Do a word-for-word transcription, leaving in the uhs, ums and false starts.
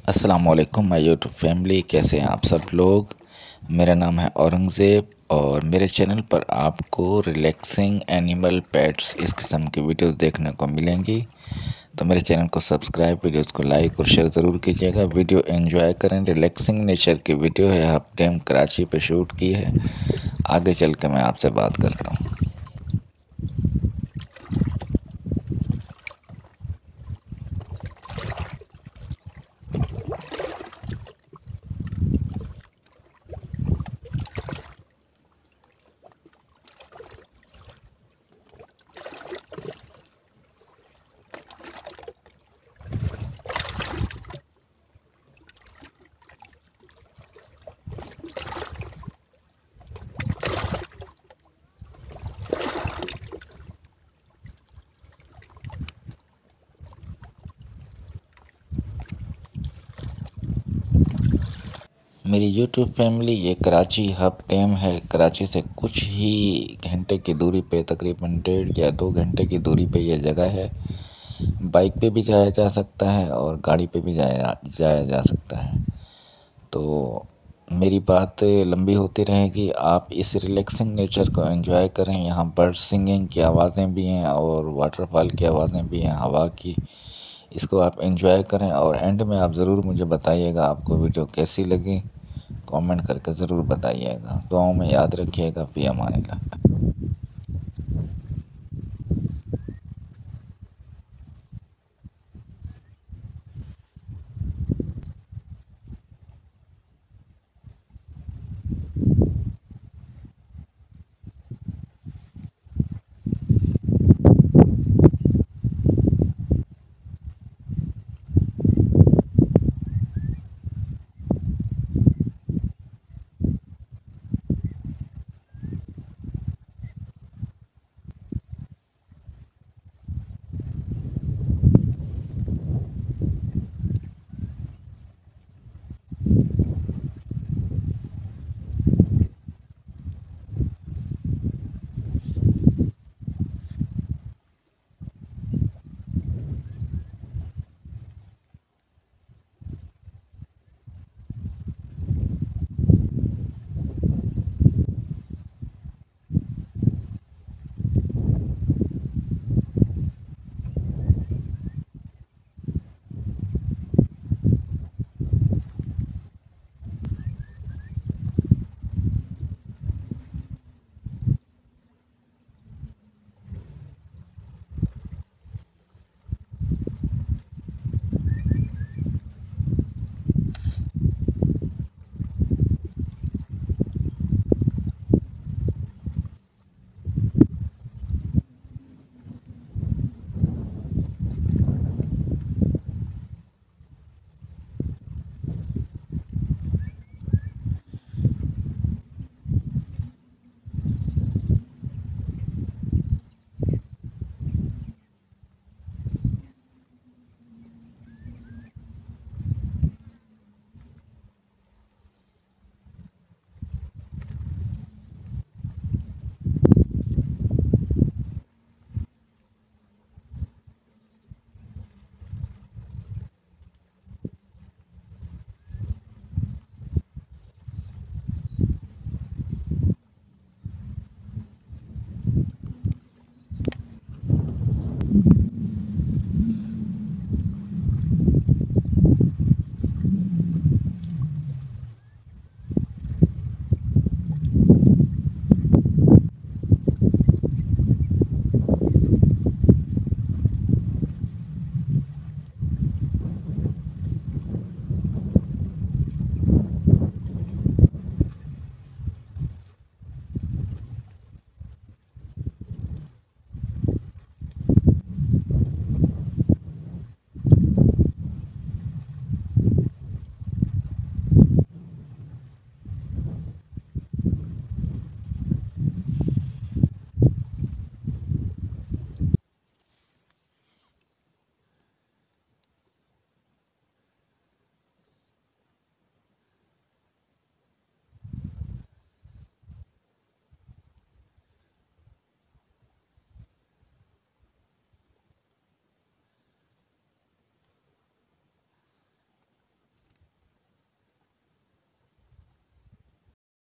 अस्सलामुअलैकुम my YouTube family, कैसे हैं आप सब लोग। मेरा नाम है औरंगज़ेब और मेरे चैनल पर आपको रिलैक्सिंग एनिमल पेट्स इस किस्म की वीडियोस देखने को मिलेंगी। तो मेरे चैनल को सब्सक्राइब, वीडियोस को लाइक और शेयर ज़रूर कीजिएगा। वीडियो एंजॉय करें। रिलैक्सिंग नेचर की वीडियो है, आप डैम कराची पे शूट की है। आगे चल के मैं आपसे बात करता हूँ। मेरी यूट्यूब फैमिली, ये कराची हब डैम है। कराची से कुछ ही घंटे की दूरी पे, तकरीबन डेढ़ या दो घंटे की दूरी पे ये जगह है। बाइक पे भी जाया जा सकता है और गाड़ी पे भी जाया जाया जा सकता है। तो मेरी बात लंबी होती रहेगी, आप इस रिलैक्सिंग नेचर को एंजॉय करें। यहाँ बर्ड सिंगिंग की आवाज़ें भी हैं और वाटरफॉल की आवाज़ें भी हैं, हवा की। इसको आप एंजॉय करें और एंड में आप ज़रूर मुझे बताइएगा आपको वीडियो कैसी लगी। कमेंट करके ज़रूर बताइएगा। दुआओं में याद रखिएगा। फ़ी अमानिल्लाह।